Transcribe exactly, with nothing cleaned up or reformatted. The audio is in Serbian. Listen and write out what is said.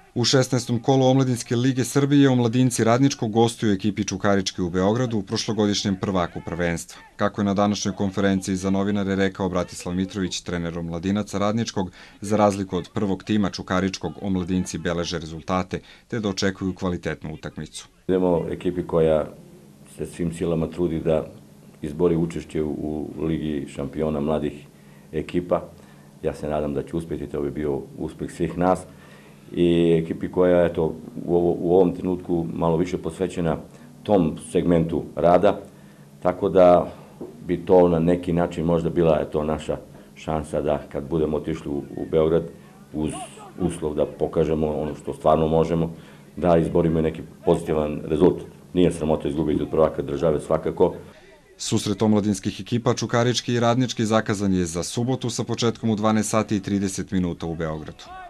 U šesnaestom kolu Omladinske lige Srbije omladinci Radničkog gostuju ekipi Čukaričke u Beogradu u prošlogodišnjem prvaku prvenstva. Kako je na današnjoj konferenciji za novinare rekao Bratislav Mitrović, trener omladinaca Radničkog, za razliku od prvog tima Čukaričkog, omladinci beleže rezultate te da očekuju kvalitetnu utakmicu. Idemo ekipi koja se svim silama trudi da izbori učešće u Ligi šampiona mladih ekipa. Ja se nadam da će uspjeti, to bi bio uspjeh svih nas. I ekipi koja je eto, u ovom trenutku malo više posvećena tom segmentu rada, tako da bi to na neki način možda bila eto, naša šansa da kad budemo otišli u, u Beograd uz uslov da pokažemo ono što stvarno možemo, da izborimo neki pozitivan rezultat. Nije sramota izgubiti od prvaka države svakako. Susret omladinskih ekipa Čukarički i Radnički zakazan je za subotu sa početkom u dvanaest sati i trideset minuta u Beogradu.